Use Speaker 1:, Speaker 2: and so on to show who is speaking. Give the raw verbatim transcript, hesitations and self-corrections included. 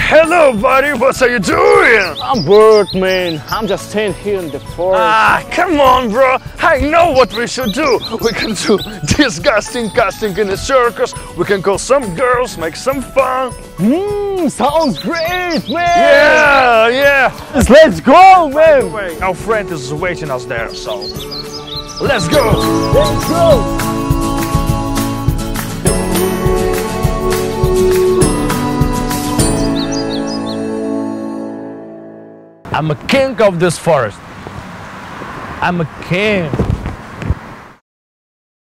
Speaker 1: hello, buddy. What are you doing?
Speaker 2: I'm bored, man. I'm just staying here in the forest.
Speaker 1: Ah, come on, bro. I know what we should do. We can do disgusting casting in a circus. We can call some girls, make some fun.
Speaker 2: Mmm, sounds great, man.
Speaker 1: Yeah, yeah.
Speaker 2: Let's go, man.
Speaker 1: Wait, our friend is waiting us there, so let's go.
Speaker 2: Let's go.
Speaker 1: I'm a king of this forest. I'm a king.